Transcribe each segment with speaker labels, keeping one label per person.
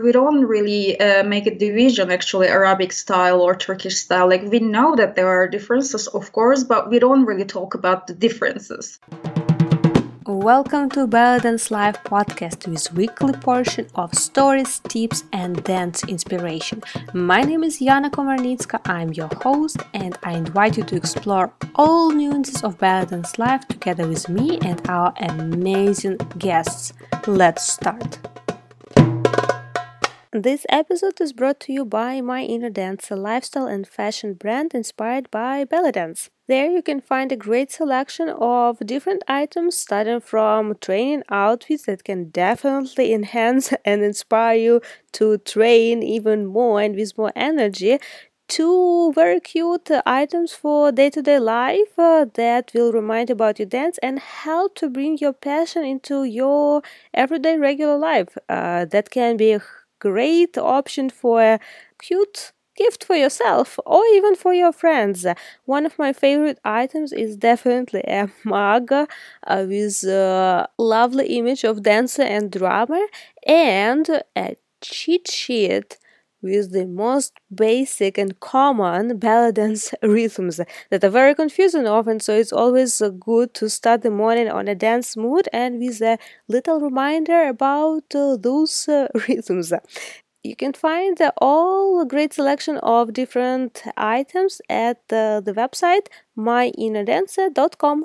Speaker 1: We don't really make a division, actually, Arabic style or Turkish style. Like, we know that there are differences, of course, but we don't really talk about the differences.
Speaker 2: Welcome to Belly Dance Live podcast with weekly portion of stories, tips and dance inspiration. My name is Iana Komarnytska, I'm your host and I invite you to explore all nuances of Belly Dance Live together with me and our amazing guests. Let's start! This episode is brought to you by My Inner Dance, a lifestyle and fashion brand inspired by belly dance. There you can find a great selection of different items, starting from training outfits that can definitely enhance and inspire you to train even more and with more energy, to very cute items for day-to-day life that will remind you about your dance and help to bring your passion into your everyday regular life. That can be a great option for a cute gift for yourself or even for your friends. One of my favorite items is definitely a mug with a lovely image of dancer and drummer and a cheat sheet with the most basic and common belly dance rhythms that are very confusing often, so it's always good to start the morning on a dance mood and with a little reminder about those rhythms. You can find all great selection of different items at the website myinnerdancer.com.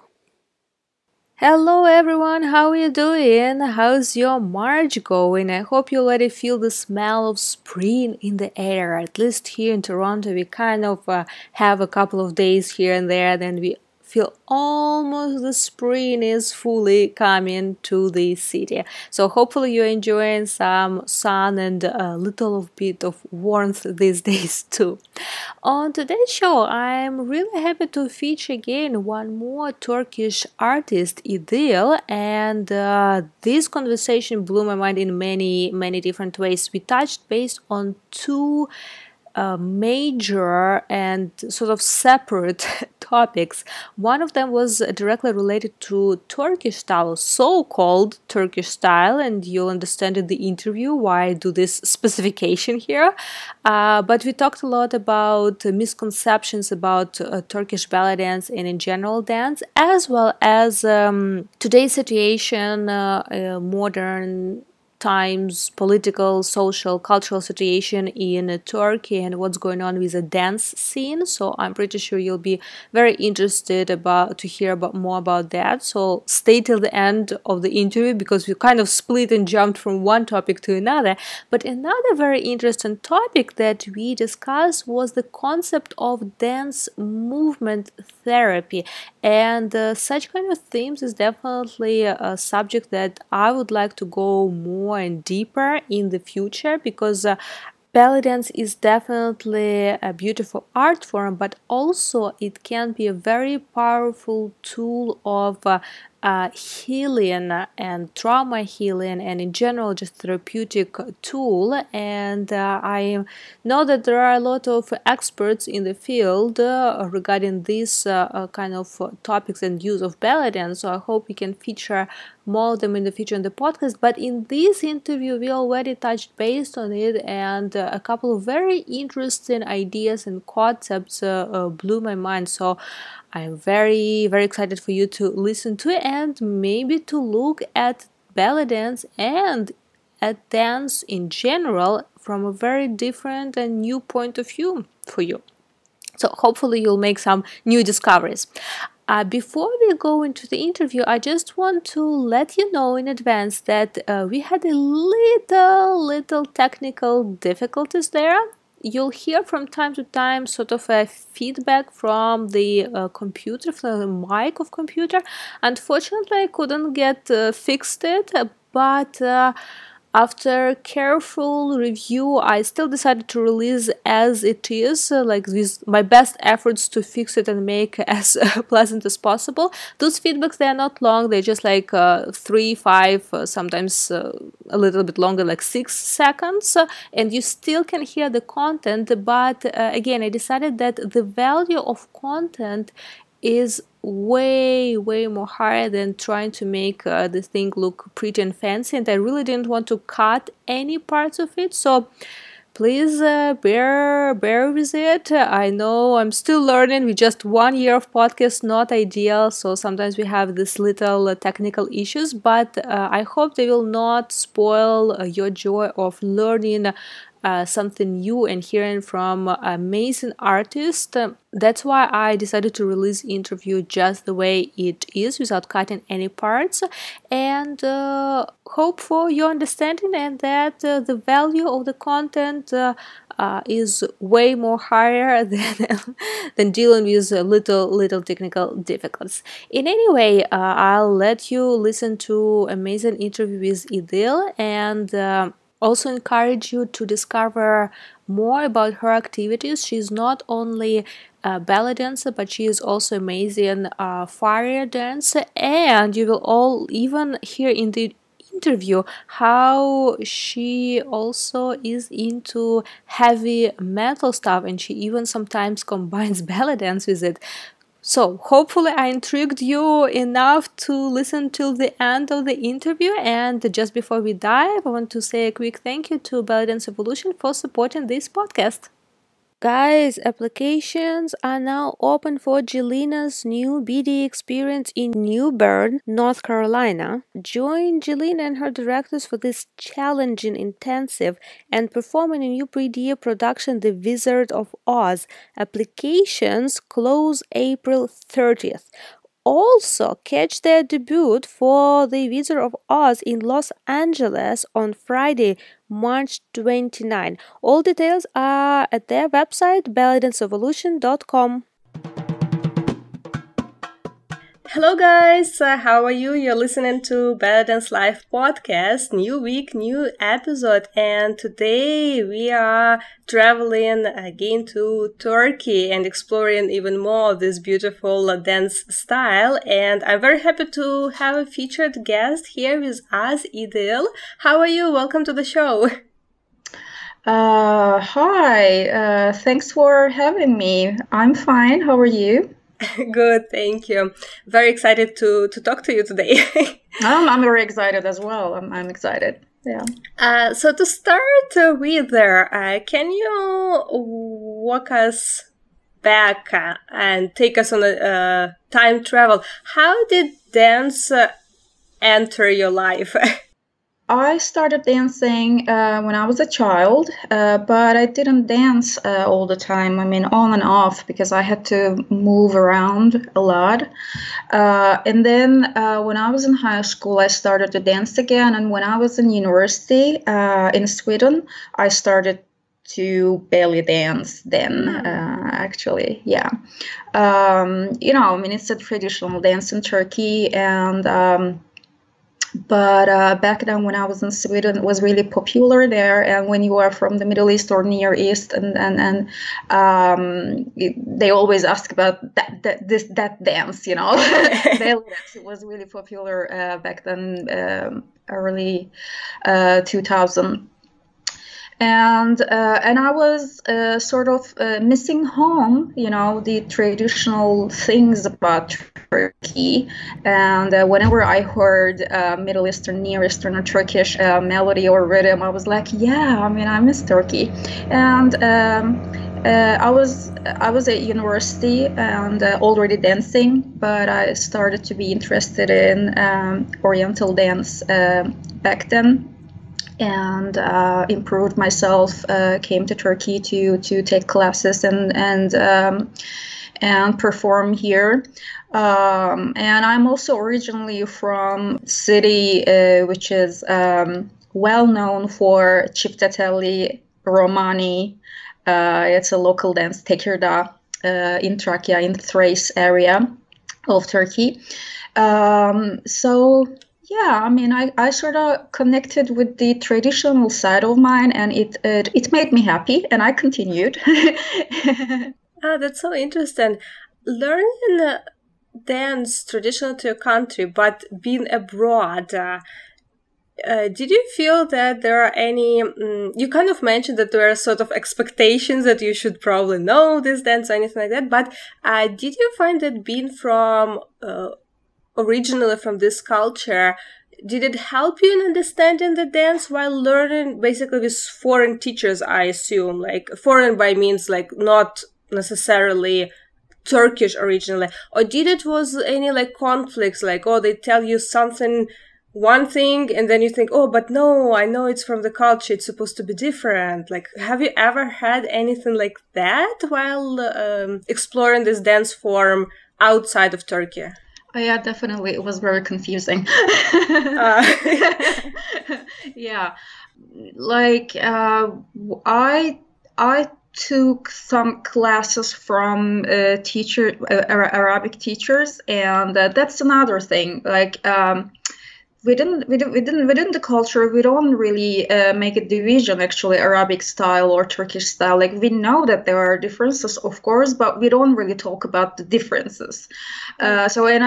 Speaker 2: Hello everyone, how are you doing? How's your March going? I hope you already feel the smell of spring in the air. At least here in Toronto we kind of have a couple of days here and there, then we feel almost the spring is fully coming to the city. So hopefully you're enjoying some sun and a little bit of warmth these days too. On today's show, I'm really happy to feature again one more Turkish artist, Idil, and this conversation blew my mind in many different ways. We touched base on two major and sort of separate topics. One of them was directly related to Turkish style, so-called Turkish style, and you'll understand in the interview why I do this specification here. But we talked a lot about misconceptions about Turkish ballet dance and in general dance, as well as today's situation, modern times, political, social, cultural situation in Turkey and what's going on with the dance scene. So I'm pretty sure you'll be very interested to hear more about that. So stay till the end of the interview because we kind of split and jumped from one topic to another. But another very interesting topic that we discussed was the concept of dance movement therapy. And such kind of themes is definitely a subject that I would like to go more and deeper in the future, because belly dance is definitely a beautiful art form, but also it can be a very powerful tool of healing and trauma healing, and in general just therapeutic tool. And I know that there are a lot of experts in the field regarding these kind of topics and use of belly dance, so I hope we can feature more of them in the future in the podcast. But in this interview we already touched base on it, and a couple of very interesting ideas and concepts blew my mind. So I'm very excited for you to listen to it and maybe to look at belly dance and at dance in general from a very different and new point of view for you. So hopefully you'll make some new discoveries. Before we go into the interview, I just want to let you know in advance that we had a little technical difficulties there. You'll hear from time to time sort of a feedback from the computer, from the mic of computer. Unfortunately, I couldn't get fixed it, but after careful review, I still decided to release as it is, like with my best efforts to fix it and make as pleasant as possible. Those feedbacks, they are not long, they're just like 3, 5, sometimes a little bit longer, like 6 seconds, and you still can hear the content. But again, I decided that the value of content is way more higher than trying to make this thing look pretty and fancy, and I really didn't want to cut any parts of it, so please bear with it. I know I'm still learning. With just 1 year of podcast, not ideal, so sometimes we have this little technical issues, but I hope they will not spoil your joy of learning something new and hearing from amazing artists. That's why I decided to release interview just the way it is, without cutting any parts, and hope for your understanding and that the value of the content is way more higher than dealing with little technical difficulties. In any way, I'll let you listen to amazing interview with Idil, and also encourage you to discover more about her activities. She's not only a ballet dancer, but she is also amazing fire dancer, and you will all even hear in the interview how she also is into heavy metal stuff, and she even sometimes combines ballet dance with it. So hopefully I intrigued you enough to listen till the end of the interview. And just before we dive, I want to say a quick thank you to Ballet Dance Evolution for supporting this podcast. Guys, applications are now open for Jelina's new BD experience in New Bern, North Carolina. Join Jelina and her directors for this challenging, intensive, and performing a new pre-DA production, The Wizard of Oz. Applications close April 30th. Also, catch their debut for The Wizard of Oz in Los Angeles on Friday, March 29. All details are at their website, balletdanceevolution.com. Hello guys, how are you? You're listening to Ballet Dance Live podcast, new week, new episode, and today we are traveling again to Turkey and exploring even more of this beautiful dance style, and I'm very happy to have a featured guest here with us, Idil. How are you? Welcome to the show.
Speaker 1: Hi, thanks for having me. I'm fine. How are you?
Speaker 2: Good, thank you. Very excited to talk to you today.
Speaker 1: I'm very excited as well. I'm excited. Yeah.
Speaker 2: So to start with can you walk us back and take us on a time travel? How did dance enter your life?
Speaker 1: I started dancing when I was a child, but I didn't dance all the time. I mean, on and off, because I had to move around a lot. And then when I was in high school, I started to dance again. And when I was in university in Sweden, I started to belly dance then, actually. Yeah. I mean, it's a traditional dance in Turkey, and but back then when I was in Sweden, it was really popular there. And when you are from the Middle East or Near East, and they always ask about that dance, belly dance. It was really popular back then, early 2000. And I was sort of missing home, the traditional things about Turkey. And whenever I heard Middle Eastern, Near Eastern, or Turkish melody or rhythm, I was like, yeah, I mean, I miss Turkey. And I was at university and already dancing, but I started to be interested in Oriental dance back then. And improved myself. Came to Turkey to take classes and perform here. And I'm also originally from city which is well known for Çiftetelli Romani. It's a local dance, Tekirdağ, in Trakya, in the Thrace area of Turkey. So. Yeah, I mean, I sort of connected with the traditional side of mine, and it made me happy, and I continued.
Speaker 2: That's so interesting. Learning dance traditional to your country, but being abroad, Did you feel that there are any, you kind of mentioned that there are sort of expectations that you should probably know this dance or anything like that, but did you find that being from, originally from this culture, did it help you in understanding the dance while learning basically with foreign teachers, I assume? Like foreign by means like not necessarily Turkish originally, or did it was any like conflicts, like, oh, they tell you something, one thing, and then you think, oh, but no, I know it's from the culture, it's supposed to be different. Like, have you ever had anything like that while exploring this dance form outside of Turkey?
Speaker 1: Oh, yeah, definitely. It was very confusing. Yeah, like I took some classes from Arabic teachers, and that's another thing. Like within the culture, we don't really make a division, actually, Arabic style or Turkish style. Like, we know that there are differences, of course, but we don't really talk about the differences. So when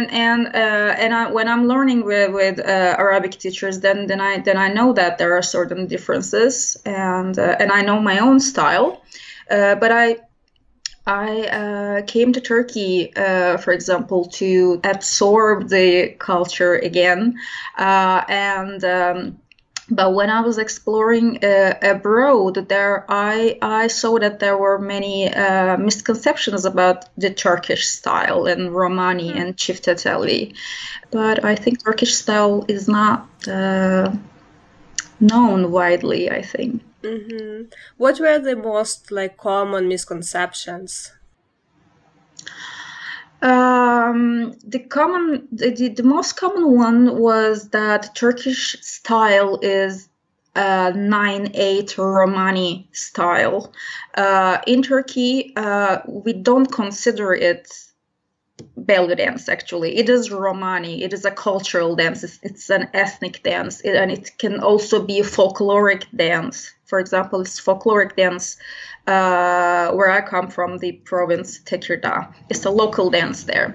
Speaker 1: I'm learning with Arabic teachers, then I know that there are certain differences, and I know my own style. But I came to Turkey, for example, to absorb the culture again, but when I was exploring abroad, I saw that there were many misconceptions about the Turkish style and Romani and Çiftetelli, but I think Turkish style is not known widely, I think.
Speaker 2: Mm-hmm. What were the most like common misconceptions?
Speaker 1: The most common one was that Turkish style is 9/8 Romani style. In Turkey, we don't consider it belly dance. Actually, it is Romani. It is a cultural dance. It's an ethnic dance, and it can also be a folkloric dance. For example, it's folkloric dance where I come from, the province Tekirdağ. It's a local dance there.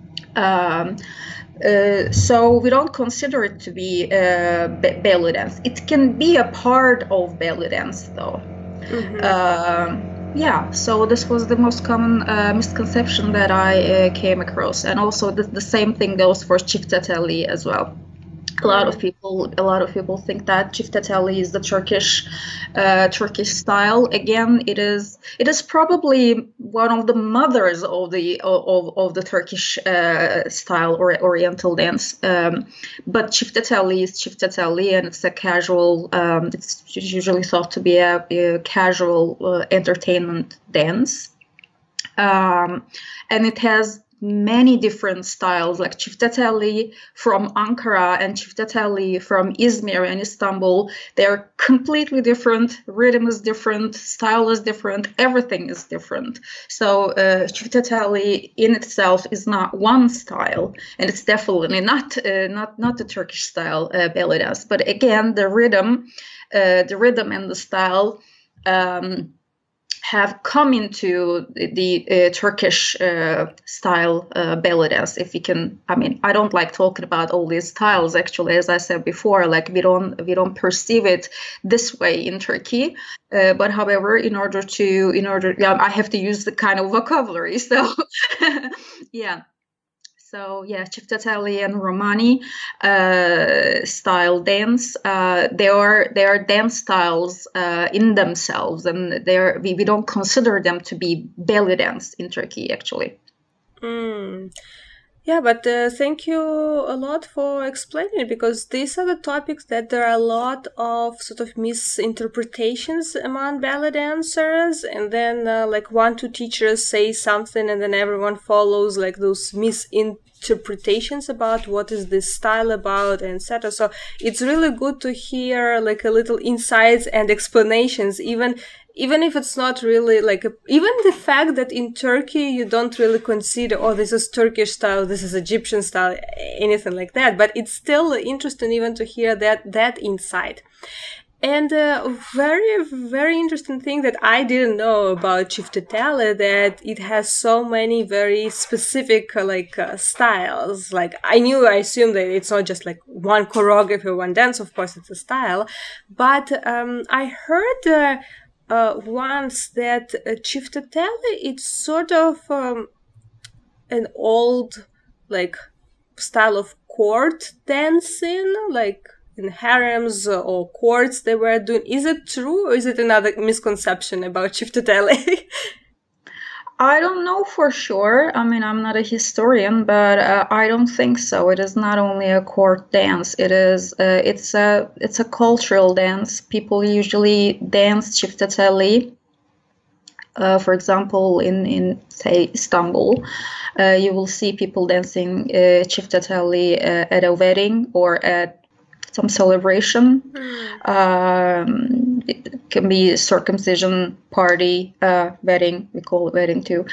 Speaker 1: So we don't consider it to be belly dance. It can be a part of belly dance, though. Yeah, so this was the most common misconception that I came across, and also the same thing goes for Çiftetelli as well. A lot of people think that Çiftetelli is the Turkish style. Again, it is probably one of the mothers of the Turkish style or Oriental dance. But Çiftetelli is Çiftetelli, and it's a casual. It's usually thought to be a casual entertainment dance, and it has many different styles, like Çiftetelli from Ankara and Çiftetelli from Izmir and Istanbul. They're completely different. Rhythm is different. Style is different. Everything is different. So Çiftetelli in itself is not one style, and it's definitely not the Turkish style belly dance. But again, the rhythm and the style have come into the Turkish style belly dance. If you can, I mean, I don't like talking about all these styles. Actually, as I said before, like we don't perceive it this way in Turkey. But however, I have to use the kind of vocabulary. So yeah. So yeah, Çiftetelli and Romani style dance. They are dance styles in themselves, and we don't consider them to be belly dance in Turkey, actually.
Speaker 2: Yeah, but thank you a lot for explaining it, because these are the topics that there are a lot of sort of misinterpretations among ballet dancers, and then like 1-2 teachers say something and then everyone follows like those misinterpretations about what is this style about, and etc. So it's really good to hear like a little insights and explanations, even if it's not really like even the fact that in Turkey you don't really consider, oh, this is Turkish style, this is Egyptian style, anything like that, but it's still interesting even to hear that insight. And a very, very interesting thing that I didn't know about Çiftetelli, that it has so many very specific styles. Like I assumed that it's not just like one choreography, one dance. Of course, it's a style, but I heard once that Çiftetelli it's sort of an old like style of court dancing, like in harems or courts they were doing. Is it true, or is it another misconception about Çiftetelli?
Speaker 1: I don't know for sure. I mean, I'm not a historian, but I don't think so. It is not only a court dance. It's a cultural dance. People usually dance çiftetelli. For example, in say Istanbul, you will see people dancing çiftetelli at a wedding or at some celebration. It can be a circumcision party, wedding. We call it wedding too,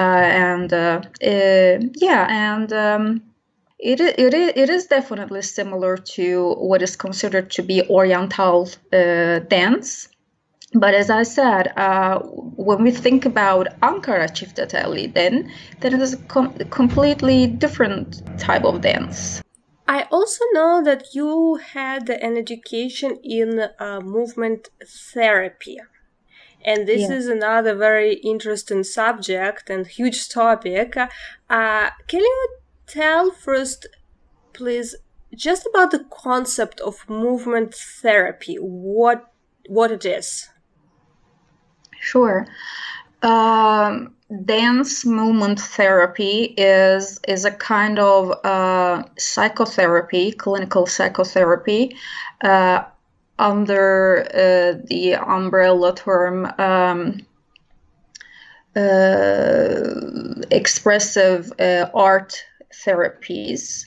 Speaker 1: it is definitely similar to what is considered to be Oriental dance. But as I said, when we think about Ankara Çiftetelli, then it is a completely different type of dance.
Speaker 2: I also know that you had an education in movement therapy. And this is another very interesting subject and huge topic. Can you tell first, please, just about the concept of movement therapy, what it is?
Speaker 1: Sure. Dance movement therapy is a kind of psychotherapy, clinical psychotherapy, under the umbrella term expressive art therapies.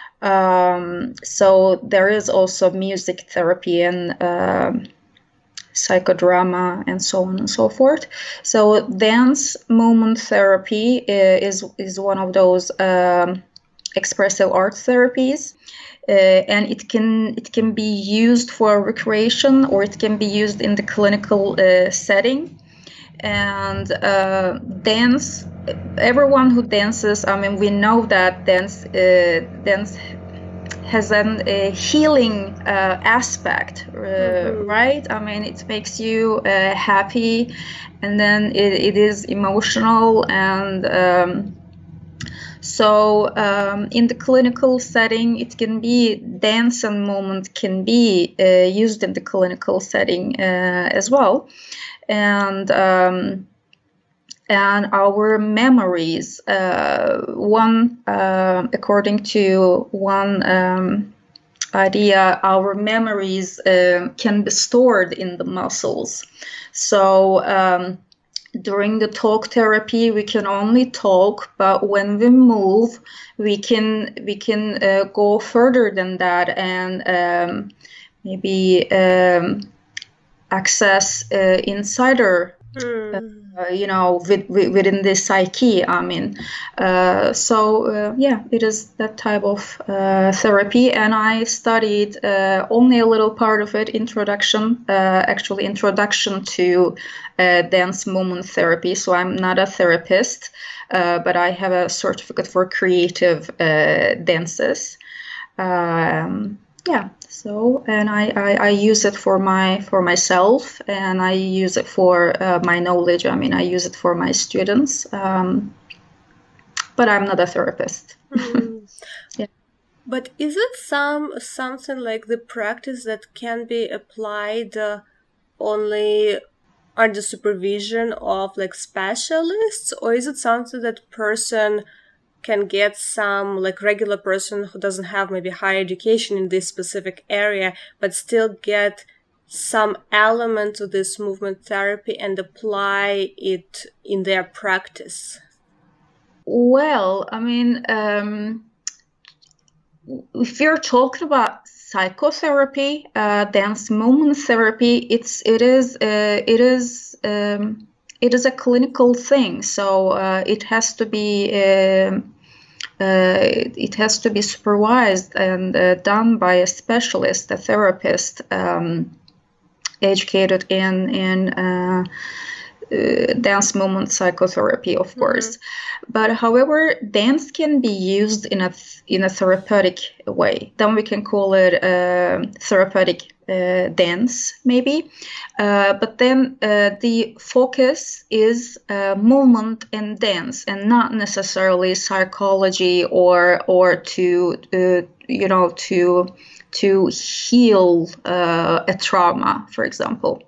Speaker 1: So there is also music therapy and psychodrama and so on and so forth. So dance movement therapy is one of those expressive art therapies, and it can be used for recreation or it can be used in the clinical setting. And dance, everyone who dances, I mean, we know that dance has a healing aspect, right? I mean, it makes you happy, and then it is emotional, and so in the clinical setting, it can be dance and movement can be used in the clinical setting as well, and our memories, according to one idea, our memories can be stored in the muscles. So during the talk therapy, we can only talk, but when we move, we can go further than that and maybe access insider. Within the psyche, I mean, it is that type of therapy, and I studied only a little part of it, introduction to dance movement therapy. So I'm not a therapist, but I have a certificate for creative dances. So, and I use it for myself, and I use it for my knowledge. I mean, I use it for my students, but I'm not a therapist.
Speaker 2: Yeah. But is it something like the practice that can be applied only under supervision of like specialists, or is it something that person can get, some like regular person who doesn't have maybe higher education in this specific area, but still get some element of this movement therapy and apply it in their practice?
Speaker 1: Well, I mean, if you're talking about psychotherapy, dance movement therapy, it is a clinical thing. So it has to be supervised and done by a specialist, a therapist. educated in dance movement psychotherapy, of course. But however, dance can be used in a therapeutic way. Then we can call it therapeutic dance, maybe. But then the focus is movement and dance, and not necessarily psychology or to to heal a trauma, for example.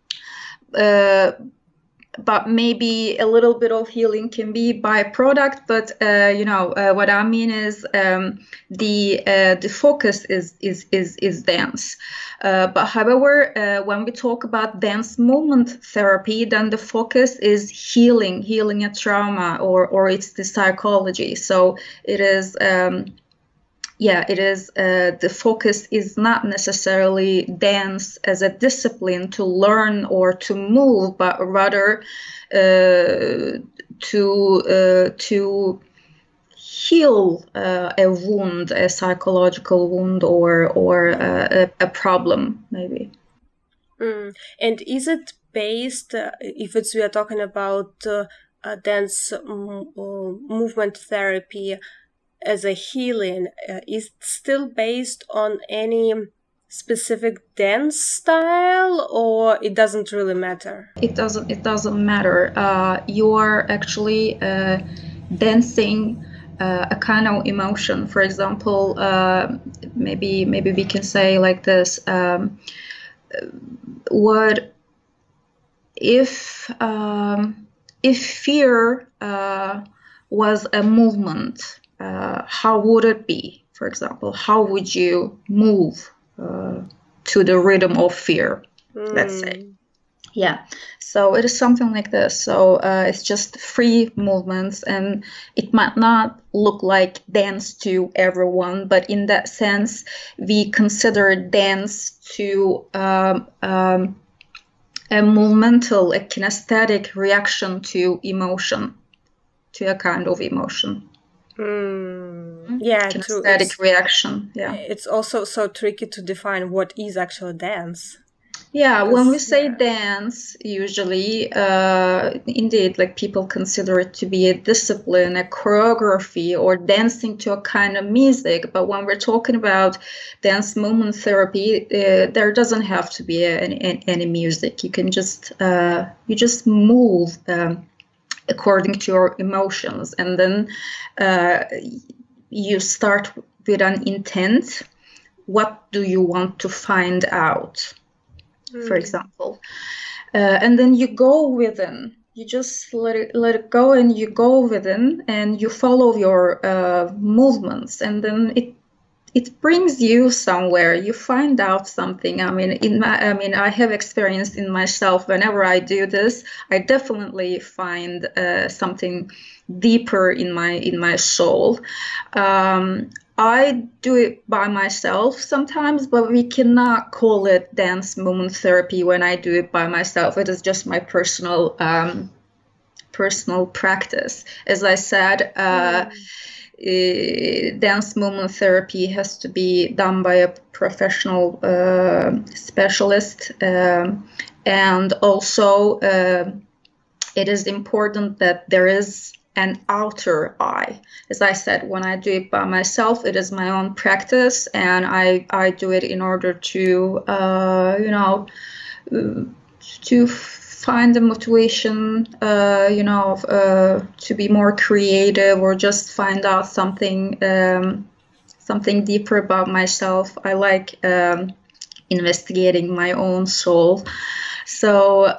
Speaker 1: But maybe a little bit of healing can be byproduct. But what I mean is the focus is dance. But however, when we talk about dance movement therapy, then the focus is healing a trauma, or it's the psychology. So it is. The focus is not necessarily dance as a discipline to learn or to move, but rather to heal a wound, a psychological wound, or a problem, maybe.
Speaker 3: And is it based, if we are talking about dance movement therapy as a healing, is it still based on any specific dance style, or it doesn't really matter?
Speaker 1: It doesn't matter. You are actually dancing a kind of emotion. For example, maybe we can say like this: what if fear was a movement? How would it be? For example, how would you move to the rhythm of fear? Let's say. Yeah, so it is something like this. So it's just free movements, and it might not look like dance to everyone, but in that sense, we consider dance to a movemental, a kinesthetic reaction to emotion, to a kind of emotion.
Speaker 3: Yeah,
Speaker 1: kinesthetic reaction. Yeah,
Speaker 3: it's also so tricky to define what is actually dance.
Speaker 1: Yeah, when we say dance, usually, indeed, like people consider it to be a discipline, a choreography, or dancing to a kind of music. But when we're talking about dance movement therapy, there doesn't have to be any music. You can just move according to your emotions, and then you start with an intent. What do you want to find out? For example, and then you go within. You just let it go, and you go within, and you follow your movements, and then it brings you somewhere. You find out something. I mean, I have experienced in myself. Whenever I do this, I definitely find something deeper in my soul. I do it by myself sometimes, but we cannot call it dance movement therapy when I do it by myself. It is just my personal practice. As I said, dance movement therapy has to be done by a professional specialist, and also it is important that there is an outer eye. As I said, when I do it by myself, it is my own practice, and I do it in order to to find the motivation, to be more creative, or just find out something deeper about myself. I like investigating my own soul. So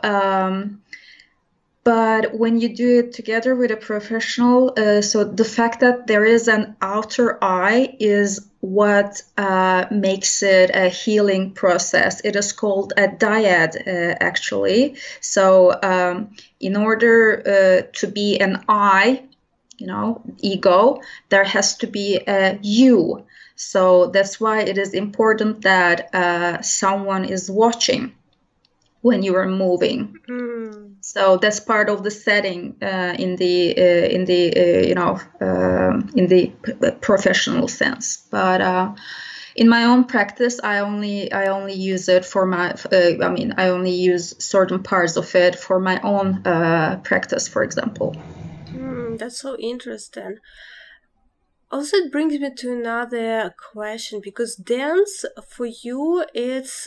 Speaker 1: but when you do it together with a professional, so the fact that there is an outer eye is what makes it a healing process. It is called a dyad, actually. So in order to be an I, ego, there has to be a you. So that's why it is important that someone is watching when you are moving. So that's part of the setting in the professional sense. But in my own practice, I only use it for my. I only use certain parts of it for my own practice, for example.
Speaker 3: That's so interesting. Also, it brings me to another question, because dance for you, it's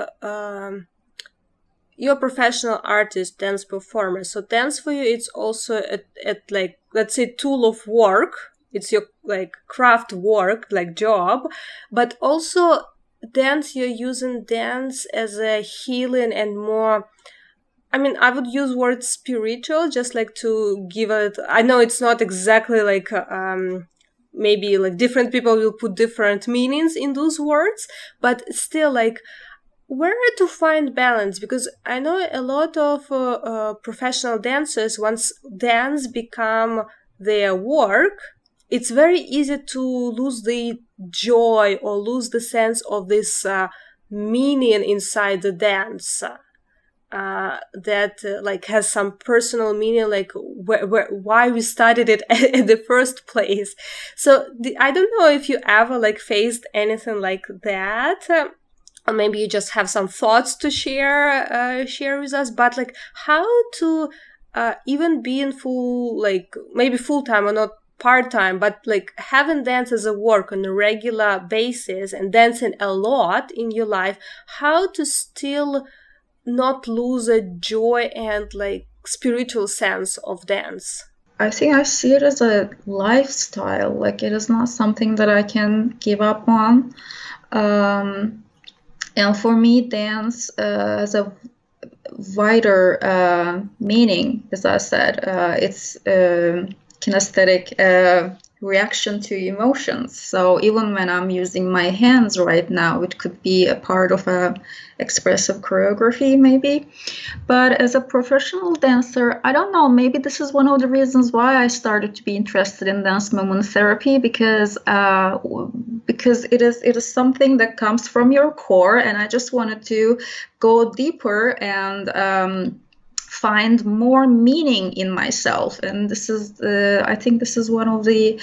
Speaker 3: you're a professional artist, dance performer. So dance for you, it's also at like, let's say, tool of work. It's your like craft work, like job, but also dance, you're using dance as a healing and more, I mean, I would use word spiritual, just like to give it, I know it's not exactly like, maybe like different people will put different meanings in those words, but still like, where to find balance? Because I know a lot of professional dancers, once dance become their work, it's very easy to lose the joy or lose the sense of this meaning inside the dance. That like has some personal meaning, like why we started it in the first place. So I don't know if you ever like faced anything like that, or maybe you just have some thoughts to share with us. But like how to even be in full, like maybe full time or not part time, but like having dance as a work on a regular basis and dancing a lot in your life, how to still not lose a joy and like spiritual sense of dance?
Speaker 1: I think I see it as a lifestyle. Like it is not something that I can give up on. And for me, dance has a wider meaning. As I said, it's kinesthetic reaction to emotions. So even when I'm using my hands right now, it could be a part of a expressive choreography maybe. But as a professional dancer, I don't know, maybe this is one of the reasons why I started to be interested in dance movement therapy, because it is something that comes from your core, and I just wanted to go deeper and find more meaning in myself. And this is I think this is one of the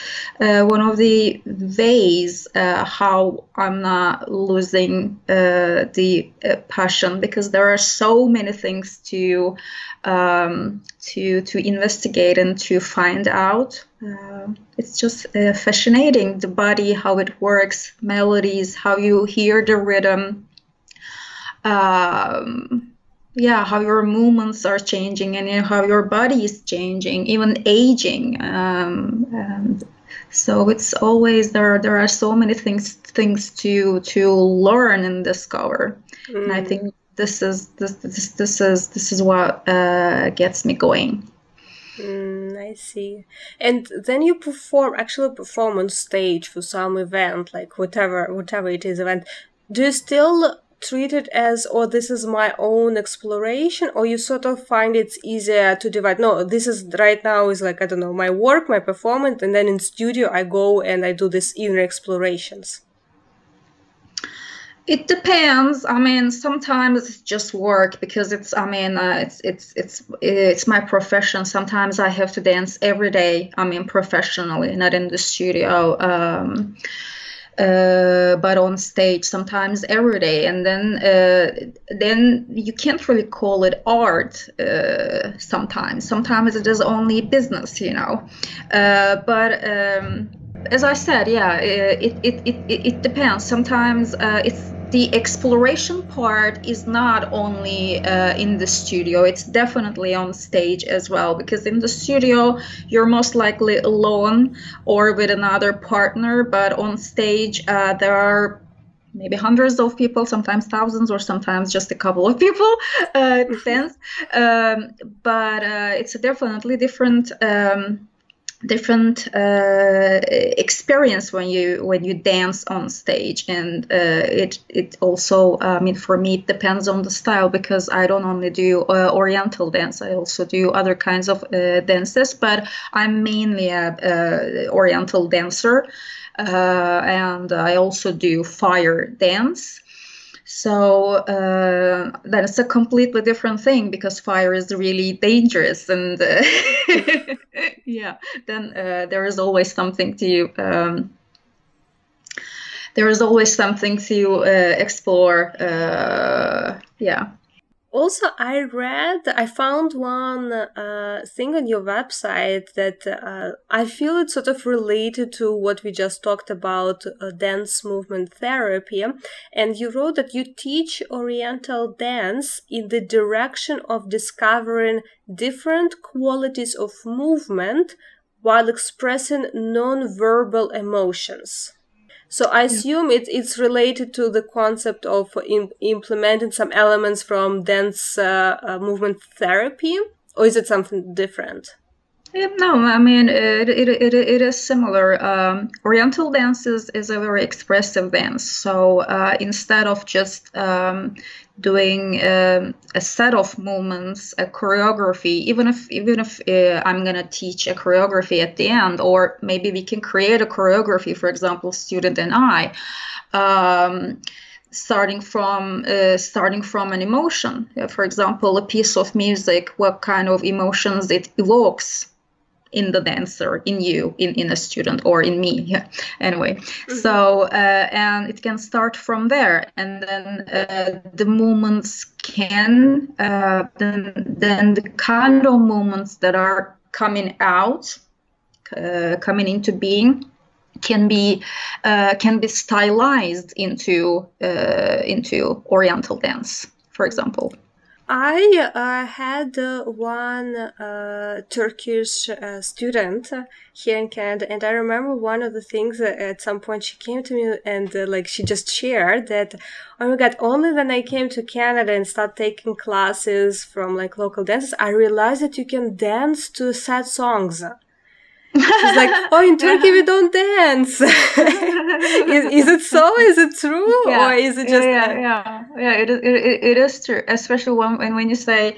Speaker 1: ways how I'm not losing the passion, because there are so many things to investigate and to find out. It's just fascinating, the body, how it works, melodies, how you hear the rhythm, how your movements are changing, and how your body is changing, even aging. And so it's always there are so many things to learn and discover. And I think this is what gets me going.
Speaker 3: I see. And then you actually perform on stage for some event, like whatever it is event. Do you still treat it as, or this is my own exploration, or you sort of find it's easier to divide? No, this is right now is like, I don't know, my work, my performance, and then in studio I go and I do this inner explorations.
Speaker 1: It depends. I mean, sometimes it's just work, because it's my profession. Sometimes I have to dance every day. I mean, professionally, not in the studio. But on stage sometimes every day, and then you can't really call it art. Sometimes it is only business, but as I said, it depends. Sometimes it's the exploration part is not only in the studio, it's definitely on stage as well, because in the studio you're most likely alone or with another partner, but on stage there are maybe hundreds of people, sometimes thousands, or sometimes just a couple of people. It depends. But it's a definitely different experience when you dance on stage. And it also, for me, it depends on the style, because I don't only do oriental dance, I also do other kinds of dances, but I'm mainly a oriental dancer, and I also do fire dance. So that is a completely different thing, because fire is really dangerous, and then there is always something to there is always something to explore. Yeah.
Speaker 3: Also, I found one thing on your website that I feel it's sort of related to what we just talked about, dance movement therapy. And you wrote that you teach Oriental dance in the direction of discovering different qualities of movement while expressing non-verbal emotions. So I assume it's related to the concept of implementing some elements from dance movement therapy, or is it something different?
Speaker 1: No, I mean, it is similar. Oriental dance is a very expressive dance. So instead of just doing a set of movements, a choreography, even if I'm going to teach a choreography at the end, or maybe we can create a choreography, for example, student and I, starting from an emotion. For example, a piece of music, what kind of emotions it evokes in the dancer, in you, in a student, or in me. Yeah. Anyway, so and it can start from there, and then the movements can then the kind of movements that are coming out, coming into being, can be stylized into Oriental dance, for example.
Speaker 3: I had one Turkish student here in Canada, and I remember one of the things at some point she came to me and like she just shared that, oh my God, only when I came to Canada and started taking classes from like local dancers, I realized that you can dance to sad songs. She's like, oh, in Turkey we don't dance. Is it so? Is it true?
Speaker 1: Yeah.
Speaker 3: Or is it just...
Speaker 1: Yeah. It is true, especially when you say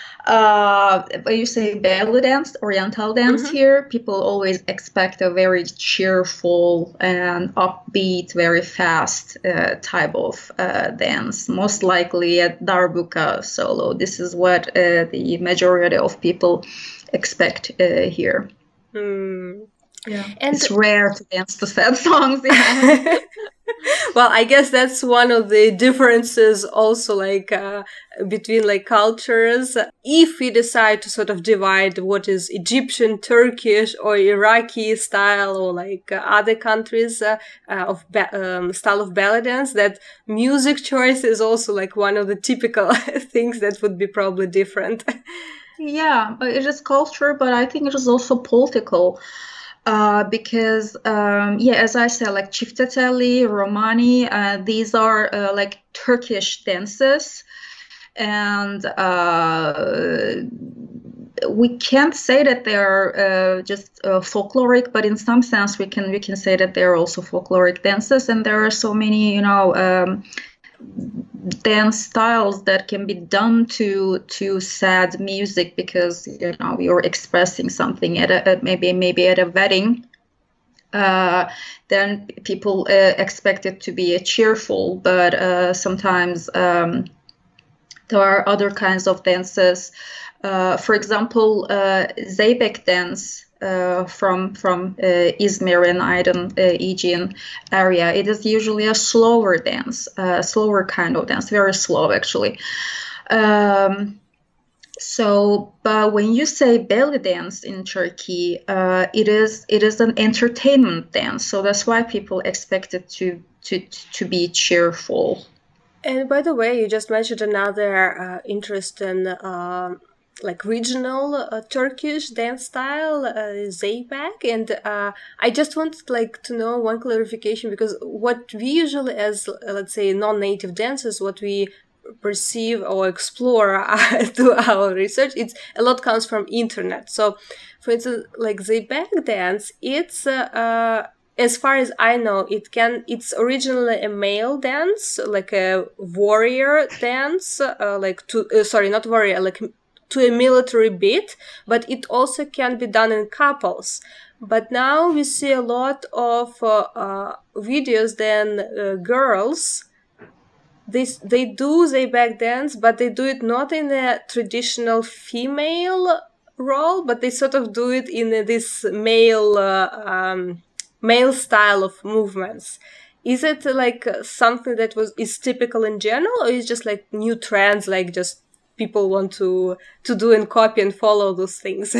Speaker 1: belly dance, Oriental dance here, people always expect a very cheerful and upbeat, very fast type of dance, most likely a darbuka solo. This is what the majority of people expect here. Yeah, and it's rare to dance to sad songs. Yeah.
Speaker 3: Well, I guess that's one of the differences also, like between like cultures. If we decide to sort of divide what is Egyptian, Turkish, or Iraqi style, or like other countries of style of belly dance, that music choice is also like one of the typical things that would be probably different.
Speaker 1: Yeah, it is culture, but I think it is also political. Because as I said, like Çiftetelli, Romani, these are like Turkish dances, and we can't say that they are just folkloric, but in some sense we can say that they are also folkloric dances, and there are so many dance styles that can be done to sad music, because you're expressing something at maybe at a wedding. Then people expect it to be a cheerful, but sometimes there are other kinds of dances. For example, Zeybek dance. From Izmir and Aegean area, it is usually a slower dance, slower kind of dance, very slow actually. But when you say belly dance in Turkey, it is an entertainment dance, so that's why people expect it to be cheerful.
Speaker 3: And by the way, you just mentioned another interesting like regional Turkish dance style, Zeybek, and I just wanted like to know one clarification, because what we usually as let's say non-native dancers, what we perceive or explore through our research, it's a lot comes from internet. So for instance, like Zeybek dance, it's as far as I know, it's originally a male dance, like a warrior dance, not warrior, like to a military beat, but it also can be done in couples. But now we see a lot of videos then girls, they do Zeybek dance, but they do it not in a traditional female role, but they sort of do it in this male style of movements. Is it like something that is typical in general, or is just like new trends, like just people want to do and copy and follow those things?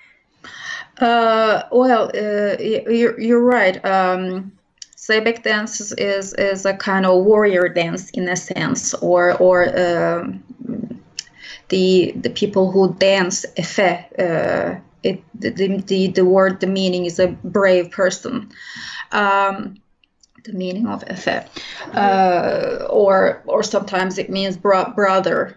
Speaker 1: Well, you're right. Zeybek dance is a kind of warrior dance in a sense, or the people who dance Efe. The word, the meaning is a brave person. The meaning of Efe, or sometimes it means brother.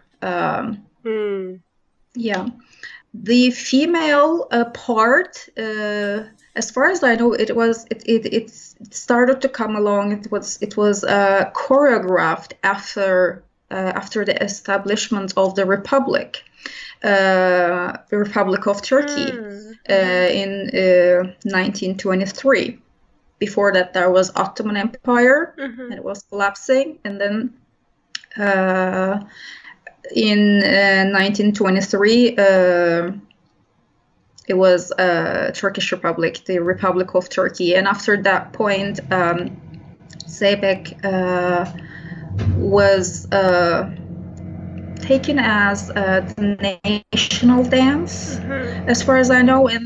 Speaker 1: Yeah. The female part, as far as I know, it started to come along. It was choreographed after the establishment of the Republic, the Republic of Turkey, in 1923. Before that, there was Ottoman Empire, and it was collapsing, and then in 1923, it was Turkish Republic, the Republic of Turkey, and after that point, Zeybek was taken as the national dance, as far as I know, and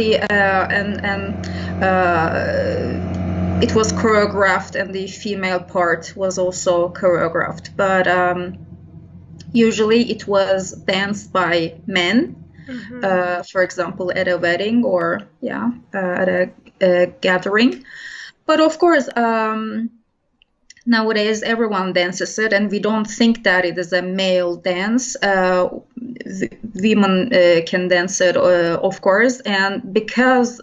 Speaker 1: it was choreographed, and the female part was also choreographed, but usually it was danced by men, for example, at a wedding or at a gathering. But of course, nowadays everyone dances it, and we don't think that it is a male dance. Women can dance it, of course, and because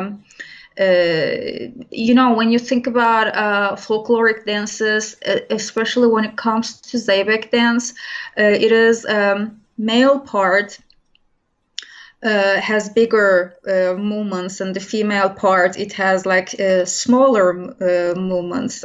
Speaker 1: when you think about folkloric dances, especially when it comes to Zeybek dance, it is male part has bigger movements, and the female part, it has like smaller movements.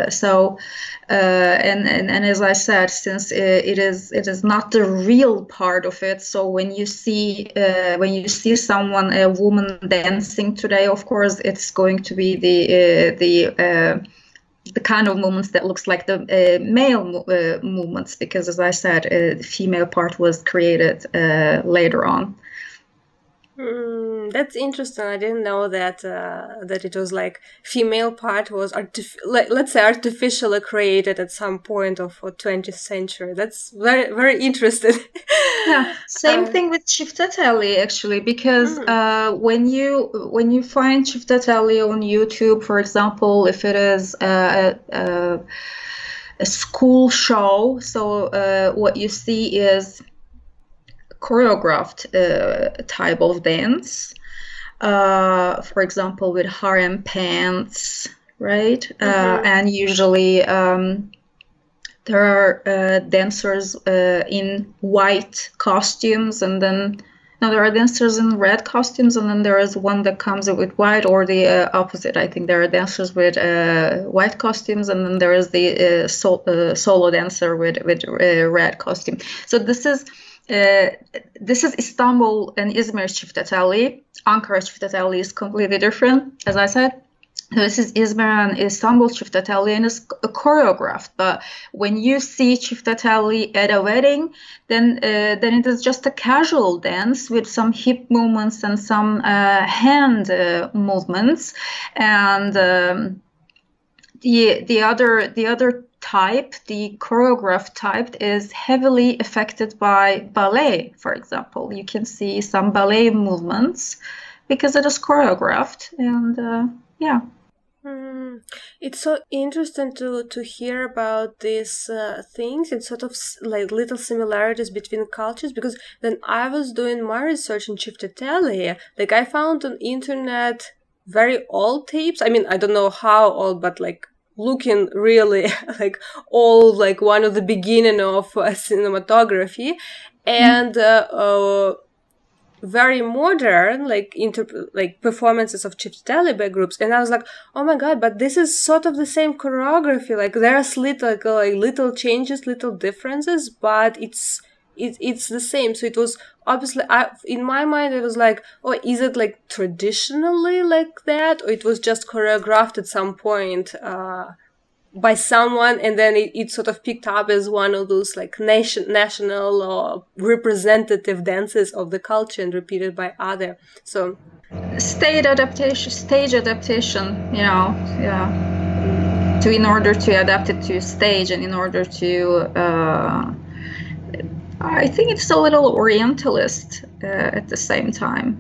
Speaker 1: And as I said, since it is not the real part of it, so when you see someone, a woman dancing today, of course it's going to be the kind of movements that looks like the male movements, because as I said, the female part was created later on.
Speaker 3: That's interesting. I didn't know that that it was like female part was let's say artificially created at some point of 20th century. That's very, very interesting.
Speaker 1: Yeah, same thing with Çiftetelli actually, because when you find Çiftetelli on YouTube, for example, if it is a school show, so what you see is choreographed type of dance, for example, with harem pants, right? And usually there are dancers in white costumes, and then there are dancers in red costumes, and then there is one that comes with white, or the opposite. I think there are dancers with white costumes, and then there is the solo dancer with red costume. So this is Istanbul and İzmir Çiftetelli. Ankara Çiftetelli is completely different, as I said. This is İzmir and Istanbul Çiftetelli, and it's choreographed. But when you see Çiftetelli at a wedding, then it is just a casual dance with some hip movements and some hand movements, and the other type, the choreographed type, is heavily affected by ballet, for example. You can see some ballet movements because it is choreographed, and
Speaker 3: It's so interesting to hear about these things and sort of like little similarities between cultures, because when I was doing my research in Çiftetelli, like I found on internet very old tapes. I mean, I don't know how old, but like looking really like old, like one of the beginning of cinematography, and very modern, like performances of Çiftetelli groups, and I was like, oh my god! But this is sort of the same choreography. Like there's little changes, little differences, but it's it's the same. So it was obviously, in my mind, it was like, oh, is it like traditionally like that, or it was just choreographed at some point by someone, and then it sort of picked up as one of those like national or representative dances of the culture and repeated by other. So
Speaker 1: stage adaptation, yeah. In order to adapt it to stage, and in order to, I think it's a little Orientalist at the same time.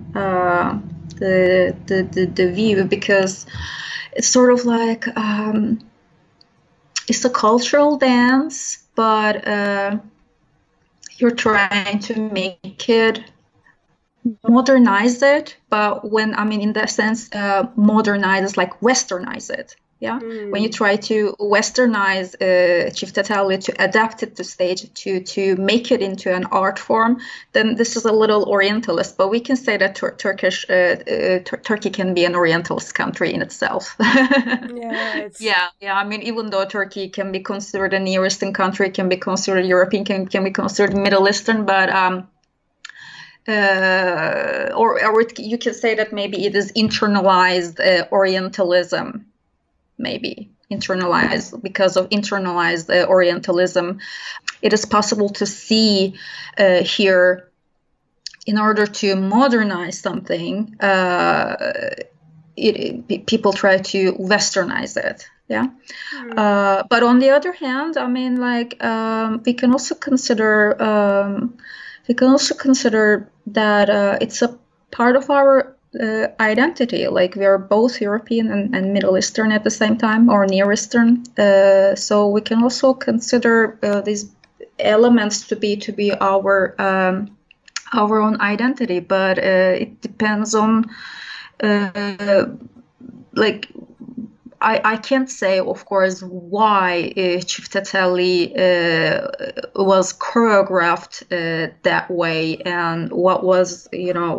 Speaker 1: The view, because it's sort of like it's a cultural dance, but you're trying to make it, modernize it. But when in that sense, modernize is like westernize it. Yeah, when you try to westernize Çiftetelli, to adapt it to stage, to make it into an art form, then this is a little Orientalist. But we can say that Turkey can be an Orientalist country in itself. Yeah. Even though Turkey can be considered a Near Eastern country, can be considered European, can be considered Middle Eastern, but or you can say that maybe it is internalized Orientalism. Maybe internalized, because of internalized Orientalism, it is possible to see here, in order to modernize something, people try to westernize it. Yeah. But on the other hand, we can also consider that it's a part of our identity. Like, we are both European and Middle Eastern at the same time, or Near Eastern. So we can also consider these elements to be our own identity. But it depends on I can't say, of course, why Çiftetelli was choreographed that way, and what was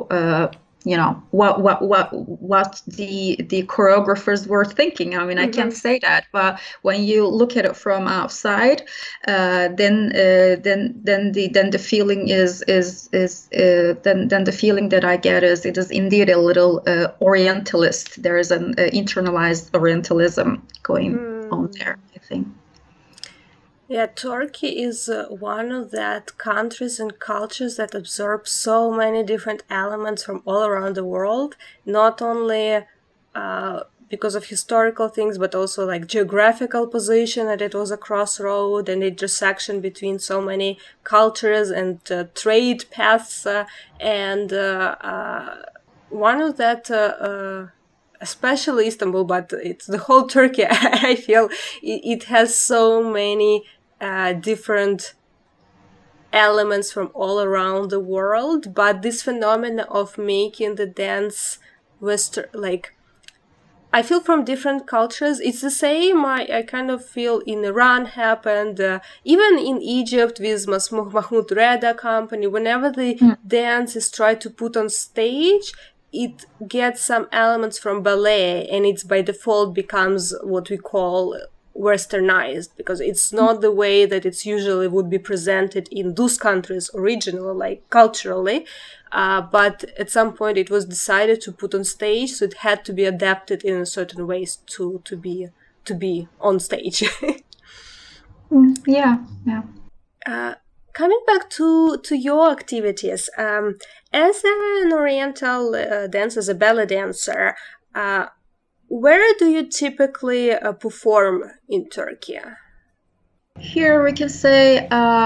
Speaker 1: what the choreographers were thinking. I can't say that, but when you look at it from outside, then the feeling is then the feeling that I get is, it is indeed a little Orientalist. There is an internalized Orientalism going on there, I think.
Speaker 3: Yeah, Turkey is one of that countries and cultures that absorb so many different elements from all around the world, not only because of historical things, but also like geographical position, that it was a crossroad and intersection between so many cultures and trade paths. And one of that, especially Istanbul, but it's the whole Turkey, I feel it has so many different elements from all around the world. But this phenomena of making the dance Western, like, I feel from different cultures, it's the same. I kind of feel in Iran happened, even in Egypt with Mahmoud Reda company. Whenever the dance is tried to put on stage, it gets some elements from ballet, and it's by default becomes what we call westernized, because it's not the way that it's usually would be presented in those countries originally, like culturally. But at some point it was decided to put on stage, so it had to be adapted in a certain ways to be on stage.
Speaker 1: Yeah.
Speaker 3: Coming back to your activities, as an Oriental dancer, as a ballet dancer, where do you typically perform in Turkey?
Speaker 1: Here we can say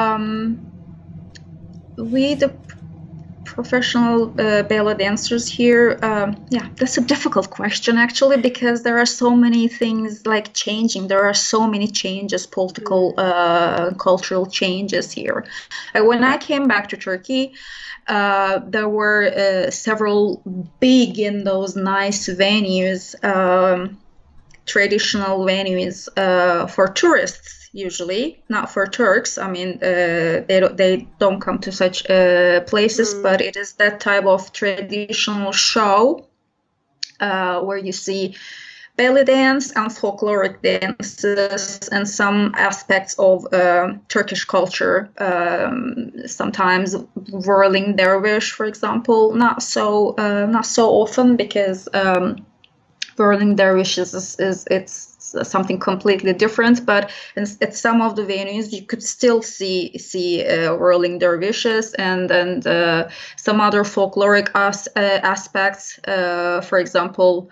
Speaker 1: we, the professional ballet dancers here, that's a difficult question actually, because there are so many things like changing. There are so many changes, political, cultural changes here. When I came back to Turkey, there were several big and those nice venues, traditional venues for tourists. Usually, not for Turks. They don't come to such places, but it is that type of traditional show where you see belly dance and folkloric dances and some aspects of Turkish culture. Sometimes whirling dervish, for example, not so often, because whirling dervish it's something completely different. But at some of the venues, you could still see whirling dervishes and some other folkloric aspects. For example,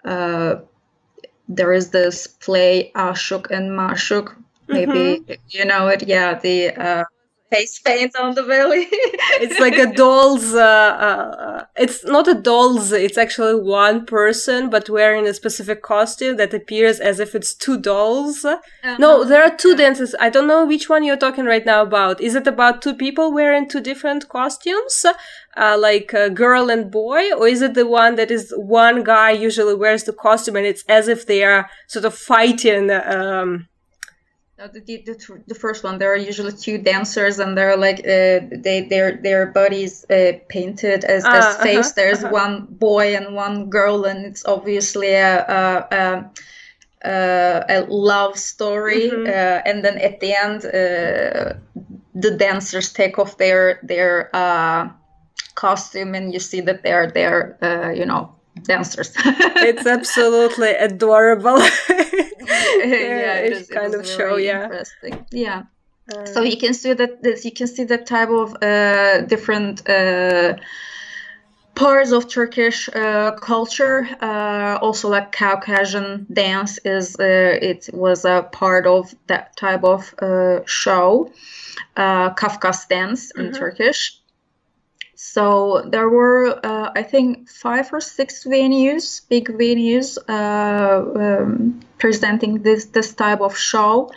Speaker 1: there is this play Aşık and Maşuk. Maybe you know it. Yeah, the face paint on the belly.
Speaker 3: It's like a doll's. It's not a doll's. It's actually one person, but wearing a specific costume that appears as if it's two dolls. No, there are two dances. I don't know which one you're talking right now about. Is it about two people wearing two different costumes, like a girl and boy, or is it the one that is one guy usually wears the costume and it's as if they are sort of fighting?
Speaker 1: No, the first one, there are usually two dancers, and they're like their bodies painted as face. There's one boy and one girl, and it's obviously a love story. And then at the end, the dancers take off their costume, and you see that they're dancers.
Speaker 3: It's absolutely adorable.
Speaker 1: Yeah,
Speaker 3: it's kind of show. Yeah,
Speaker 1: interesting. Yeah. So you can see that type of different parts of Turkish culture. Also, like Caucasian dance it was a part of that type of show. Kafkas dance in Turkish. So there were, I think, 5 or 6 venues, big venues, presenting this type of show.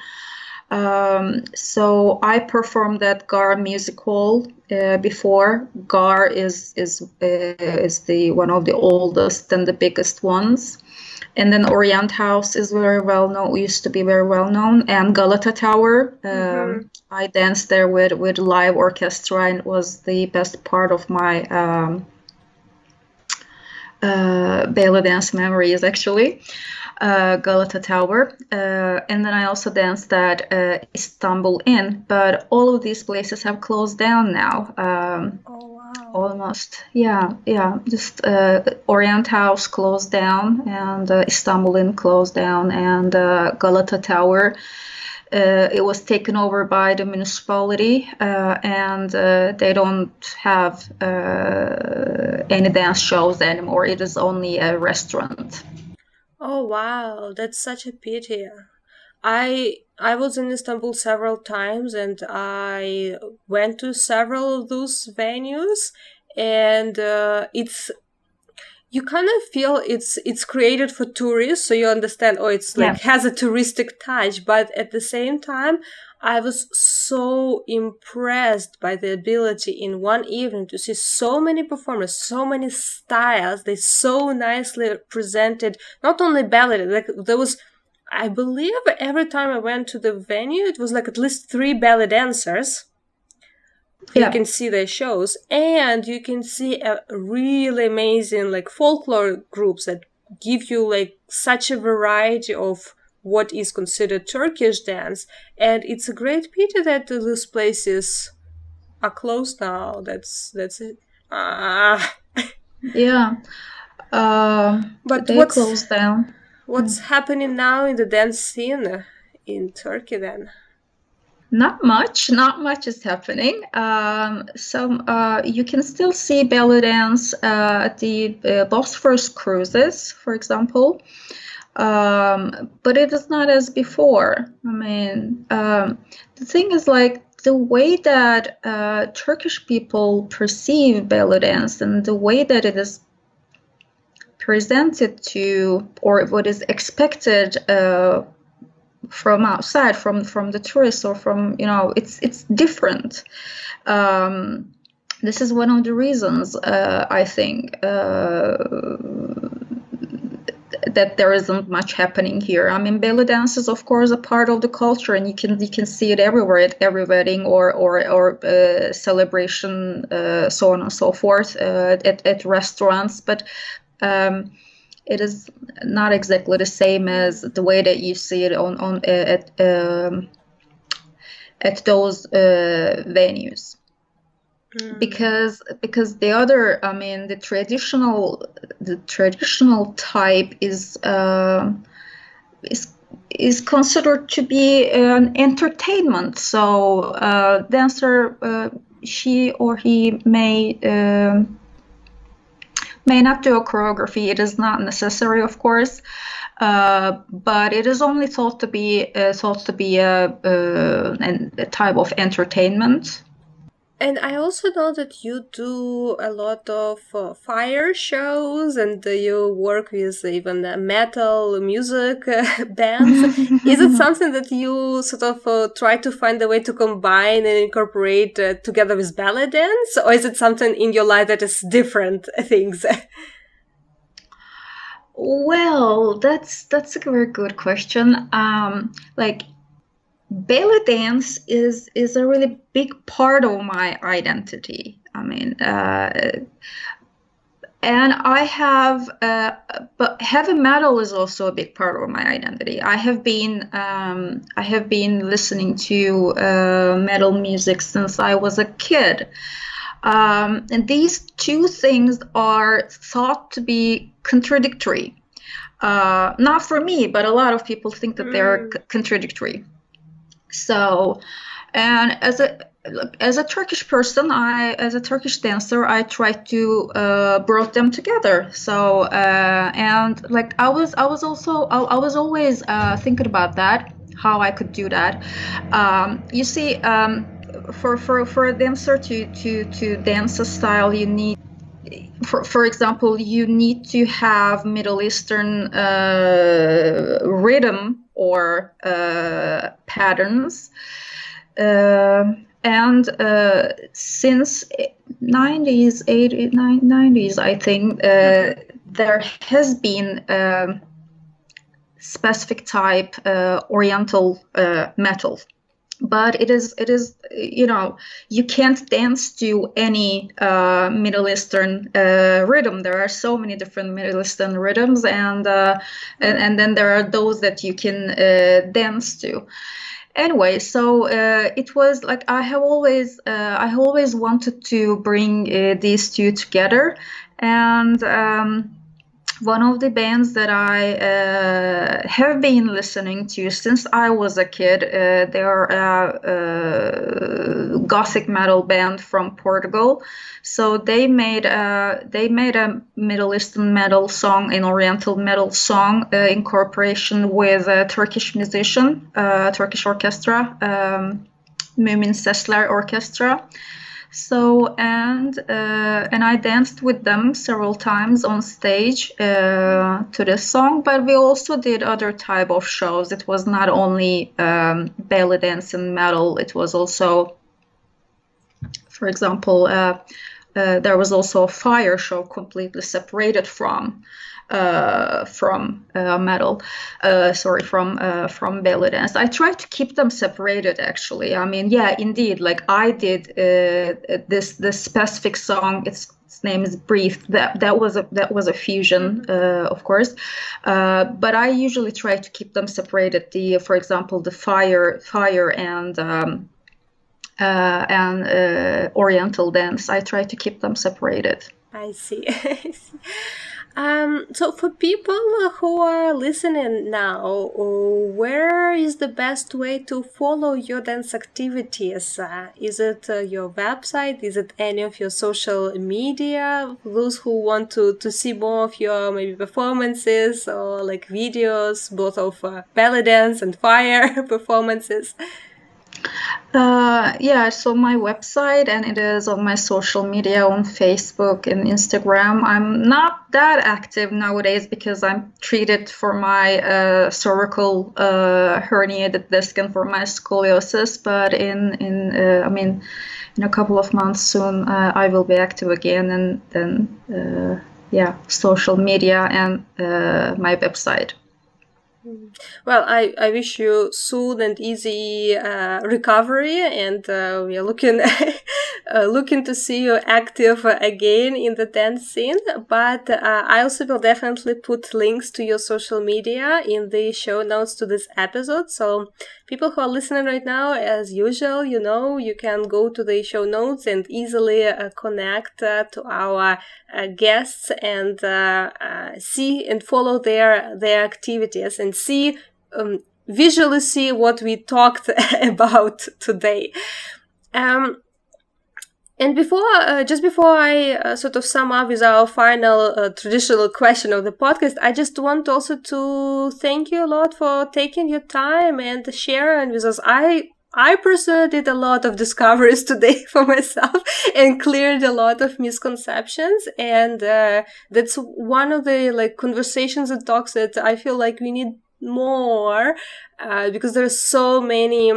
Speaker 1: So I performed at Gar Music Hall before. Gar is the one of the oldest and the biggest ones. And then Orient House is very well known, used to be very well known, and Galata Tower. I danced there with live orchestra, and it was the best part of my belly dance memories, actually. Galata Tower. And then I also danced at Istanbul Inn, but all of these places have closed down now. Almost, yeah. Just Orient House closed down, and Istanbul Inn closed down, and Galata Tower, it was taken over by the municipality, and they don't have any dance shows anymore. It is only a restaurant.
Speaker 3: Oh wow, that's such a pity. I was in Istanbul several times, and I went to several of those venues, and you kind of feel it's created for tourists, so you understand, it's like has a touristic touch, but at the same time, I was so impressed by the ability in one evening to see so many performers, so many styles. They so nicely presented not only ballet, like there was, I believe every time I went to the venue, it was like at least 3 ballet dancers. You can see their shows, and you can see a really amazing like folklore groups that give you like such a variety of what is considered Turkish dance. And it's a great pity that those places are closed now. That's it.
Speaker 1: Yeah. But they closed down.
Speaker 3: What's happening now in the dance scene in Turkey then?
Speaker 1: Not much is happening. You can still see belly dance at the Bosphorus cruises, for example. But it is not as before. I mean, the thing is, like, the way that Turkish people perceive belly dance and the way that it is presented to, or what is expected from outside, from the tourists, or from, it's different. This is one of the reasons I think that there isn't much happening here. I mean, belly dance is of course a part of the culture, and you can see it everywhere, at every wedding or celebration, so on and so forth, at restaurants. But it is not exactly the same as the way that you see it at those venues. Because the other, I mean, the traditional type is considered to be an entertainment. So dancer, she or he may not do a choreography. It is not necessary, of course, but it is only thought to be a type of entertainment.
Speaker 3: And I also know that you do a lot of fire shows, and you work with even metal music bands. Is it something that you sort of try to find a way to combine and incorporate together with ballet dance, or is it something in your life that is different things?
Speaker 1: Well, that's a very good question. Like, ballet dance is a really big part of my identity. I mean, and I have, but heavy metal is also a big part of my identity. I have been listening to metal music since I was a kid. And these two things are thought to be contradictory. Not for me, but a lot of people think that they're contradictory. So, and as a Turkish person, as a Turkish dancer, I try to brought them together. So, and like I was always thinking about that, how I could do that. You see, for a dancer to dance a style, you need, for example, you need to have Middle Eastern rhythm or patterns, and since 90s, 80s, 90s, I think there has been specific type Oriental metal. But it is, you know, you can't dance to any Middle Eastern rhythm. There are so many different Middle Eastern rhythms, and then there are those that you can dance to. Anyway, so it was like I have always wanted to bring these two together, and one of the bands that I have been listening to since I was a kid, they are a gothic metal band from Portugal. So they made a Middle Eastern metal song, an Oriental metal song, in cooperation with a Turkish musician, Turkish orchestra, Mümin Sesler Orchestra. So and I danced with them several times on stage to this song, but we also did other type of shows. It was not only belly dance and metal. It was also, for example, there was also a fire show completely separated from metal, from belly dance. I tried to keep them separated, actually. I mean, yeah, indeed, like I did this specific song. Its name is Breathe. That was a fusion, of course, but I usually try to keep them separated. For example, the fire and Oriental dance, I try to keep them separated.
Speaker 3: I see. So for people who are listening now, where is the best way to follow your dance activities? Is it your website? Is it any of your social media? Those who want to see more of your maybe performances or like videos, both of belly dance and fire performances?
Speaker 1: Yeah, so my website, and it is on my social media on Facebook and Instagram. I'm not that active nowadays because I'm treated for my cervical herniated disc and for my scoliosis. But in a couple of months soon, I will be active again, and then social media and my website.
Speaker 3: Well, I wish you soon and easy recovery, and we are looking looking to see you active again in the dance scene. But I also will definitely put links to your social media in the show notes to this episode. So people who are listening right now, as usual, you can go to the show notes and easily connect to our guests and see and follow their activities and see visually see what we talked about today. And just before I sort of sum up with our final traditional question of the podcast, I just want also to thank you a lot for taking your time and sharing with us. I personally did a lot of discoveries today for myself and cleared a lot of misconceptions. And that's one of the conversations and talks that I feel like we need more because there is so many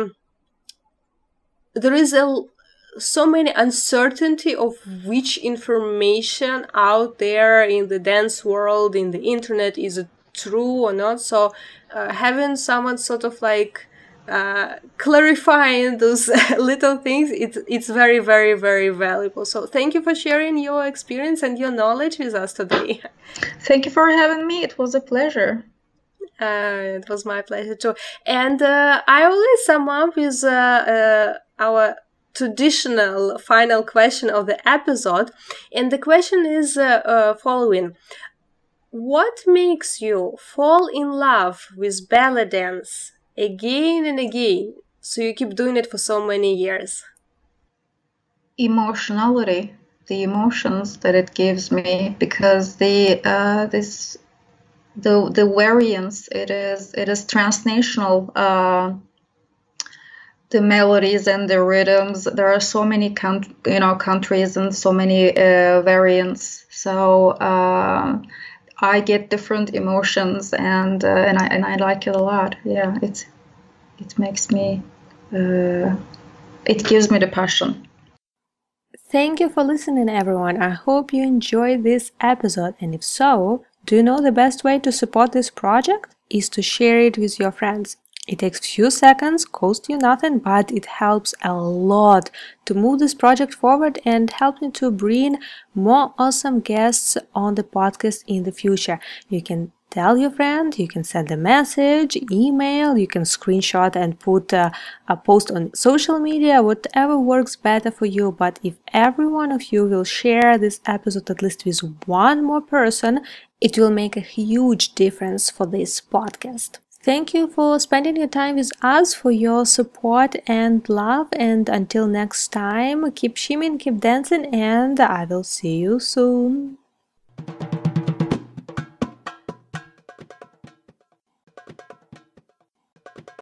Speaker 3: uncertainty of which information out there in the dance world, in the internet, is it true or not. So having someone sort of clarifying those little things, it's very, very, very valuable. So thank you for sharing your experience and your knowledge with us today.
Speaker 1: Thank you for having me. It was a pleasure.
Speaker 3: It was my pleasure too. And I always sum up with our traditional final question of the episode. And the question is following. What makes you fall in love with ballet dance again and again, so you keep doing it for so many years?
Speaker 1: Emotionality, the emotions that it gives me, because the variance, it is transnational. The melodies and the rhythms. There are so many countries and so many variants. So I get different emotions, and I like it a lot. Yeah, it makes me. It gives me the passion.
Speaker 2: Thank you for listening, everyone. I hope you enjoyed this episode, and if so, do you know the best way to support this project is to share it with your friends. It takes few seconds, costs you nothing, but it helps a lot to move this project forward and help me to bring more awesome guests on the podcast in the future. You can tell your friend, you can send a message, email, you can screenshot and put a post on social media, whatever works better for you. But if every one of you will share this episode at least with one more person, it will make a huge difference for this podcast. Thank you for spending your time with us, for your support and love. And until next time, keep shimmying, keep dancing, and I will see you soon.